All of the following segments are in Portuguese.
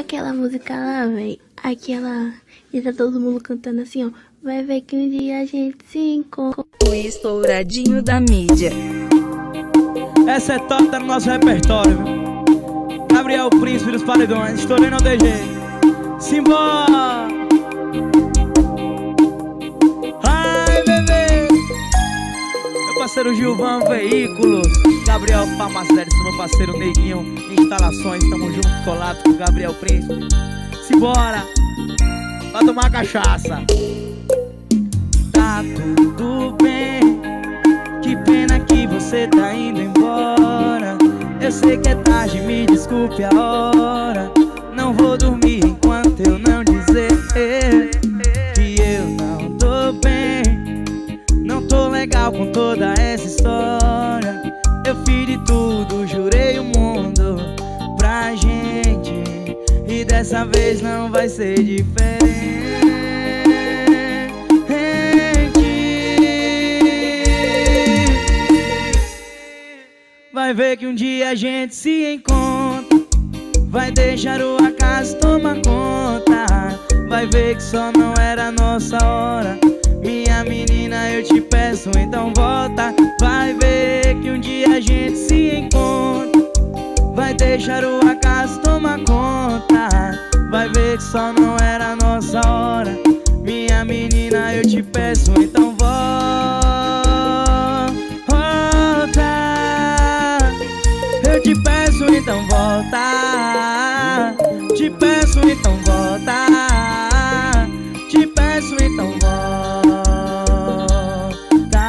aquela música lá, véi. Aquela... E tá todo mundo cantando assim, ó. Vai ver que um dia a gente se encontra. O estouradinho da mídia. Essa é top, tá no nosso repertório, viu? Gabriel Príncipe dos Paredões, estourei não tem jeito. Simbora! Ai, bebê! Meu parceiro Gilvan Veículos, Gabriel Farmacéutico, meu parceiro Neguinho Instalações, tamo junto, colado com o Gabriel Príncipe. Simbora! Pra tomar cachaça. Tá tudo bem, que pena que você tá indo embora. Eu sei que é tarde, me desculpe a hora. Não vou dormir enquanto eu não dizer que eu não tô bem. Não tô legal com toda essa história. Eu fiz de tudo, jurei o mundo pra gente, e dessa vez não vai ser diferente. Vai ver que um dia a gente se encontra. Vai deixar o acaso tomar conta. Vai ver que só não era a nossa hora. Minha menina, eu te peço, então volta. Vai ver que um dia a gente se encontra. Vai deixar o acaso tomar conta. Vai ver que só não era a nossa hora. Minha menina, eu te peço, então volta. Eu te peço, então volta. Te peço, então volta. Te peço, então volta.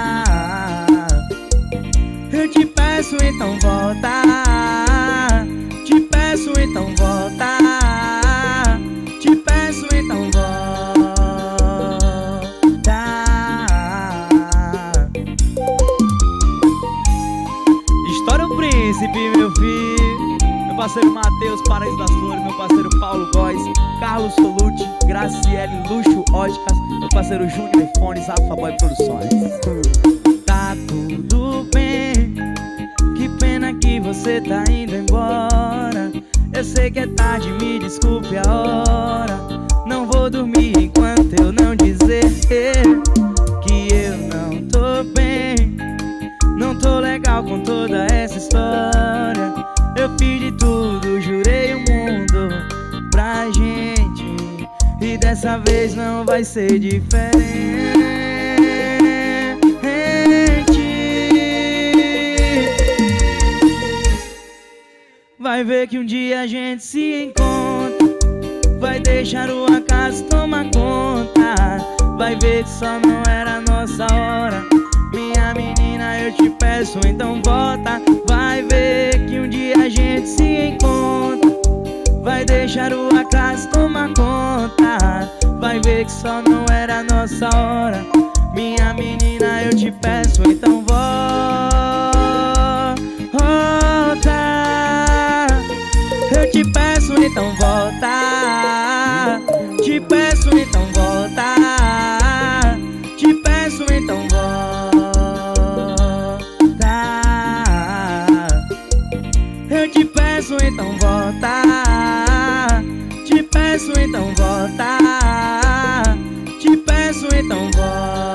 Eu te peço, então volta. Te peço, então volta. Te peço, então volta. Estoura o príncipe, meu filho. Meu parceiro Matheus, Paraíso das Flores. Meu parceiro Paulo Góes, Carlos Solute, Graciele Luxo Óticas. Meu parceiro Júnior Fones, Alfa Boy Produções. Tá tudo bem, que pena que você tá indo embora. Eu sei que é tarde, me desculpe a hora. Não vou dormir enquanto eu não dizer que eu não tô bem. Não tô legal com toda essa história. Eu fiz de tudo, jurei o mundo pra gente, e dessa vez não vai ser diferente. Vai ver que um dia a gente se encontra. Vai deixar o acaso tomar conta. Vai ver que só não era a nossa hora. Minha menina, eu te peço, então volta. Vai ver que um dia a gente se encontra. Vai deixar o acaso tomar conta. Vai ver que só não era a nossa hora. Minha menina, eu te peço, então volta. Eu te peço, então volta. Te peço, então volta. Te peço, então volta. Eu te peço, então volta. Te peço, então volta. Te peço, então volta.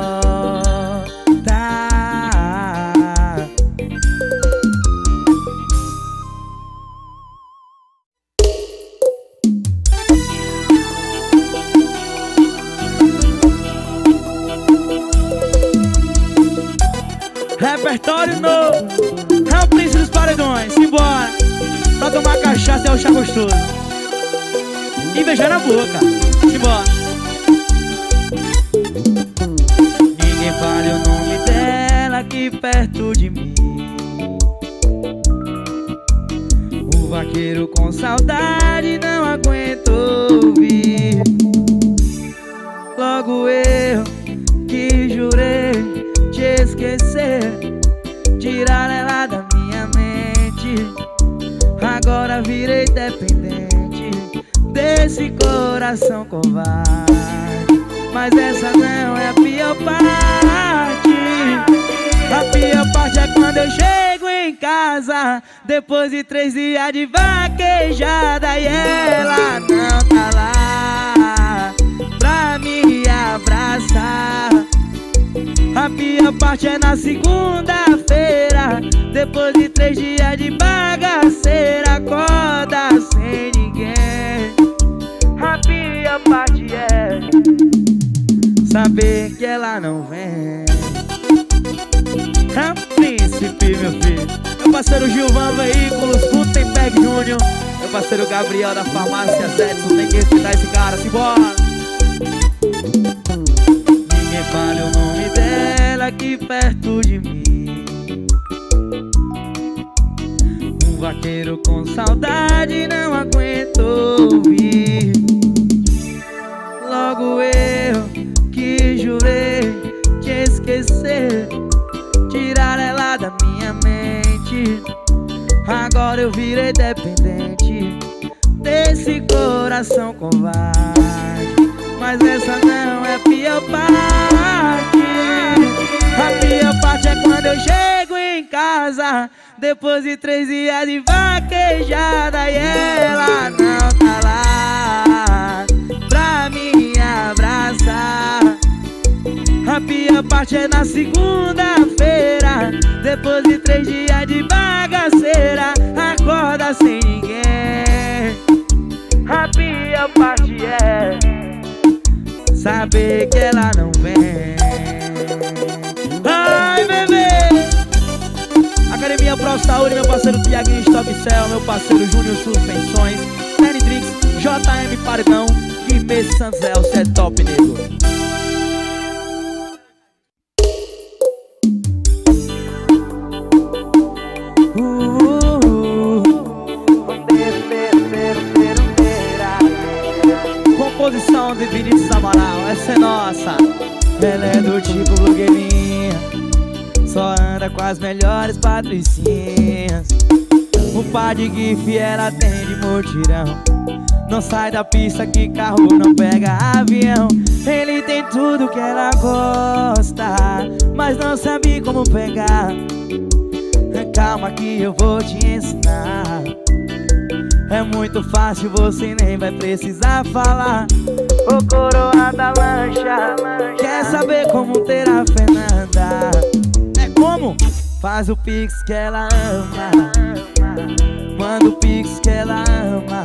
Repertório novo, é o Príncipe dos Paredões. Simbora, pra tomar cachaça é o chá gostoso e beijar na boca. Simbora. Ninguém fale o nome dela aqui perto de mim. O vaqueiro com saudade não aguento ouvir. Logo eu que jurei te esquecer, tirar ela da minha mente. Agora virei dependente desse coração covarde. Mas essa não é a pior parte. A pior parte é quando eu chego em casa, depois de 3 dias de vaquejada, yeah. parte é na segunda-feira. Depois de 3 dias de bagaceira, acorda sem ninguém. A pior parte é saber que ela não vem. É o príncipe, meu filho. Meu parceiro Gilvan Veículos, Gutenberg Júnior. Meu parceiro Gabriel da farmácia Zetson. Tem que respeitar esse cara, simbora. Ninguém fala o nome dela aqui perto de mim. Um vaqueiro com saudade não aguentou ouvir. Logo eu que jurei te esquecer, tirar ela da minha mente. Agora eu virei dependente desse coração covarde. Mas essa não é a pior parte. A pior parte é quando eu chego em casa depois de 3 dias de vaquejada e ela não tá lá pra me abraçar. A pior parte é na segunda-feira. Depois de 3 dias de bagaceira, acorda sem ninguém. A pior parte é saber que ela não vem. Ai, bebê! Academia Pro Saúde, meu parceiro Tiaguinho Stop Cell, meu parceiro Júnior Suspensões, Penny Drinks, JM Paredão e Messi Santos é o set top, nego. Composição de Vinícius Amaral, essa é nossa. Ela é do tipo blogueirinha, só anda com as melhores patricinhas. O par de gif ela tem de mutirão. Não sai da pista que carro não pega avião. Ele tem tudo que ela gosta, mas não sabe como pegar. Calma que eu vou te ensinar. É muito fácil, você nem vai precisar falar. Ô coroa da lancha, quer saber como ter a Fernanda? É como? Faz o pix que ela ama, manda o pix que ela ama.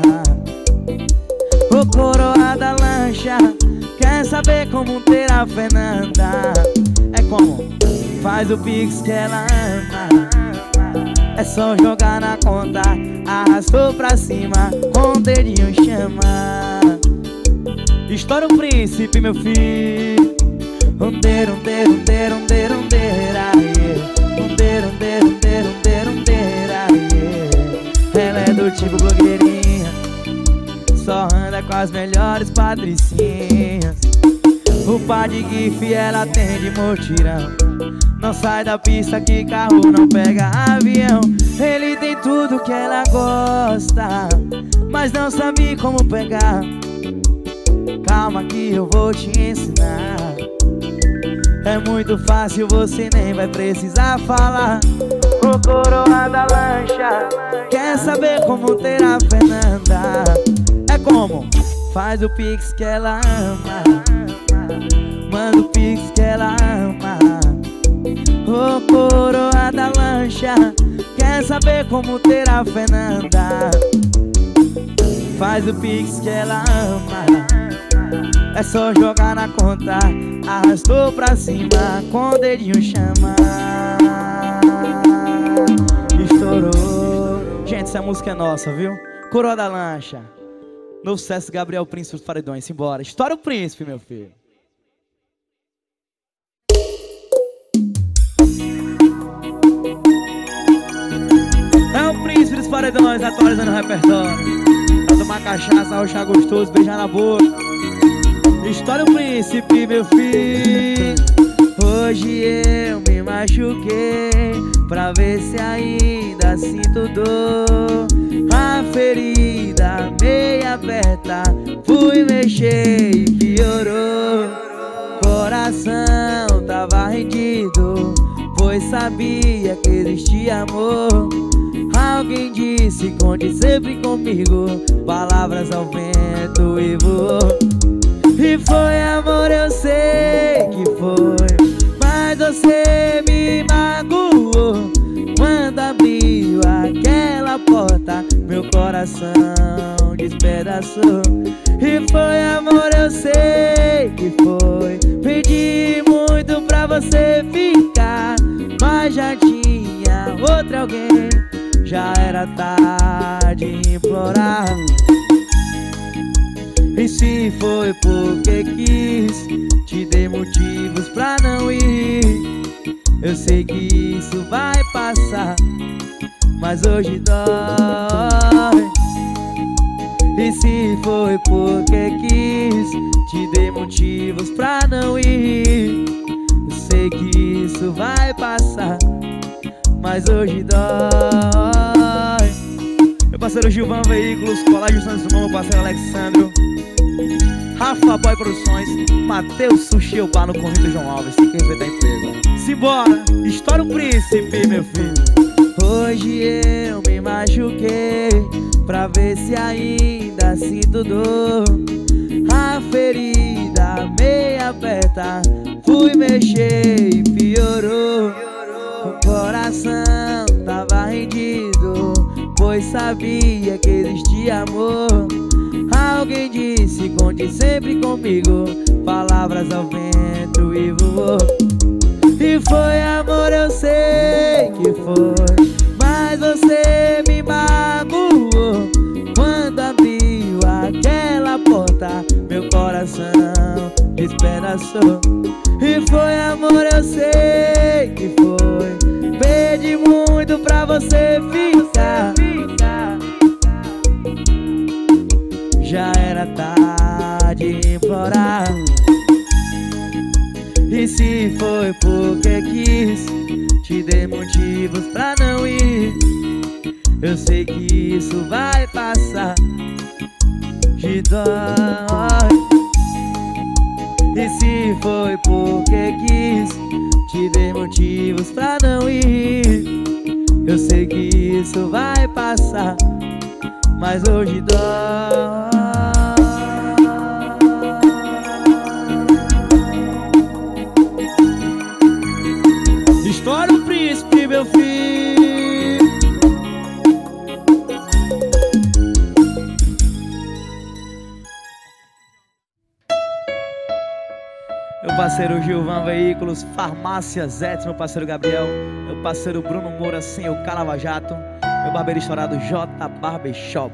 Ô coroa da lancha, quer saber como ter a Fernanda? É como? Faz o pix que ela ama. É só jogar na conta, arrastou pra cima, com o dedinho chama. Estoura o príncipe, meu filho. Rundeira, rundeira, rundeira, rundeira, rundeira, yeah. Rundeira, rundeira, rundeira, rundeira, rundeira, yeah. Ela é do tipo blogueirinha, só anda com as melhores patricinhas. O par de gif ela tem de mutirão. Não sai da pista que carro não pega avião. Ele tem tudo que ela gosta, mas não sabe como pegar. Calma que eu vou te ensinar. É muito fácil, você nem vai precisar falar. Ô coroa da lancha, quer saber como ter a Fernanda? É como? Faz o pix que ela ama, manda o pix que ela ama. Ô coroa da lancha, quer saber como ter a Fernanda? Faz o pix que ela ama. É só jogar na conta, arrastou pra cima, com o dedinho chama. Estourou. Gente, essa música é nossa, viu? Coroa da lancha. Novo sucesso Gabriel Príncipe dos Paredões. Simbora. Estoura o príncipe, meu filho. É o príncipe dos paredões, atualizando o repertório. Pra tomar cachaça, roxar gostoso, beijar na boca. Estoura o príncipe, meu filho. Hoje eu me machuquei pra ver se ainda sinto dor. A ferida meia aberta, fui mexer e piorou. Coração tava rendido, pois sabia que existia amor. Alguém disse, conte sempre comigo, palavras ao vento e voou. E foi amor, eu sei que foi, mas você me coração despedaçou. E foi amor, eu sei que foi. Pedi muito pra você ficar, mas já tinha outro alguém. Já era tarde implorar. E se foi porque quis, te dei motivos pra não ir. Eu sei que isso vai passar, mas hoje dói. E se foi porque quis, te dei motivos pra não ir. Eu sei que isso vai passar, mas hoje dói. Meu parceiro Gilvan Veículos, Colégio Santos Dumont, meu parceiro Alexandro, Rafa Boy Produções, Matheus Sushi Bar no Corrida João Alves. Tem que respeitar a empresa. Simbora, estoura o príncipe, meu filho. Hoje eu me machuquei pra ver se ainda sinto dor. A ferida meia aberta, fui mexer e piorou. O coração tava rendido, pois sabia que existia amor. Alguém disse, conte sempre comigo, palavras ao vento e voou. E foi amor, eu sei que foi, mas você me magoou. Quando abriu aquela porta, meu coração despedaçou. E foi amor, eu sei que foi. Pedi muito pra você ficar, já era tarde implorar. E se foi porque quis, te dei motivos pra não ir. Eu sei que isso vai passar, te dói. E se foi porque quis, te dei motivos pra não ir. Eu sei que isso vai passar, mas hoje dói. Estoura o príncipe, meu filho. Meu parceiro Gilvan Veículos, Farmácia Zets, meu parceiro Gabriel, meu parceiro Bruno Moura, sem o Calava Jato, meu barbeiro estourado J Barbershop.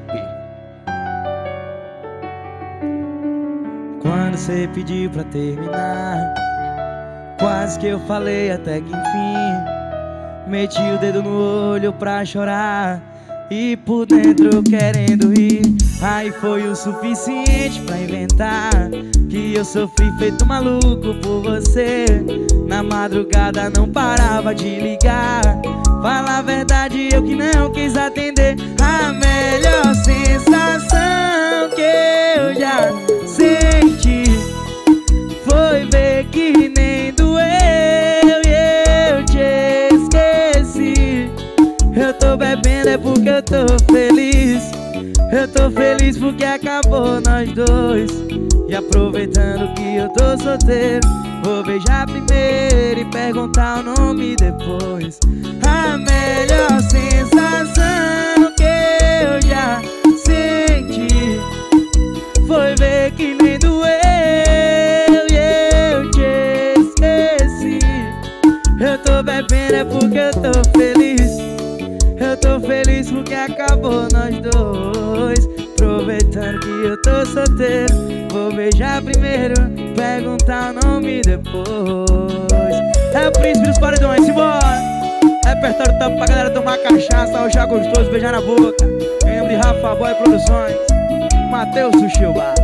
Quando você pediu pra terminar, quase que eu falei até que enfim. Meti o dedo no olho pra chorar e por dentro querendo rir. Aí foi o suficiente pra inventar que eu sofri feito maluco por você. Na madrugada não parava de ligar, fala a verdade, eu que não quis atender. A melhor sensação que eu já senti foi ver que nem doeu e eu te esqueci. Eu tô bebendo é porque eu tô feliz. Eu tô feliz porque acabou nós dois. E aproveitando que eu tô solteiro, vou beijar primeiro e perguntar o nome depois. A melhor sensação que eu já senti foi ver que nem doeu e eu te esqueci. Eu tô bebendo é porque eu tô feliz. Eu tô feliz porque acabou nós dois. Aproveitando que eu tô solteiro, vou beijar primeiro, perguntar o nome depois. É o príncipe dos paredões, simbora! Repertório top pra galera tomar cachaça, arrochar gostoso, beijar na boca. Em nome de Rafa Boy Produções, Matheus Sushi Bar.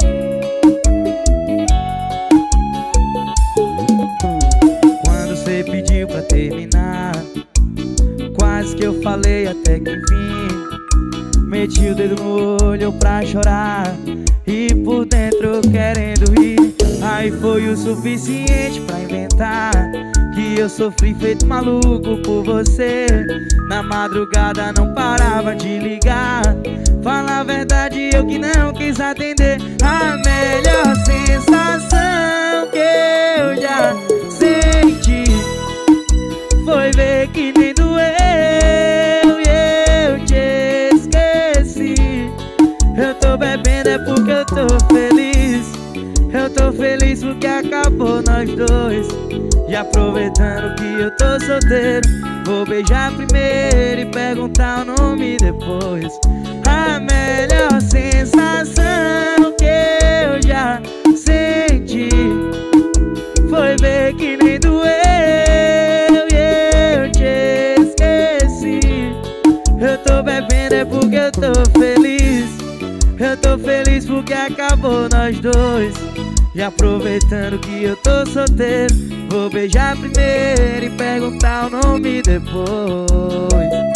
Quando você pediu pra terminar, quase que eu falei até que enfim. Meti o dedo no olho pra chorar e por dentro querendo rir. Aí foi o suficiente pra inventar que eu sofri feito maluco por você. Na madrugada não parava de ligar, fala a verdade, eu que não quis atender. A melhor sensação que eu já senti foi ver que nem doeu e eu te esqueci. feliz porque acabou nós dois. E aproveitando que eu tô solteiro, vou beijar primeiro e perguntar o nome depois. A melhor sensação que eu já senti foi ver que nem doeu e eu te esqueci. Eu tô bebendo é porque eu tô feliz. Eu tô feliz porque acabou nós dois. E aproveitando que eu tô solteiro, vou beijar primeiro e perguntar o nome depois.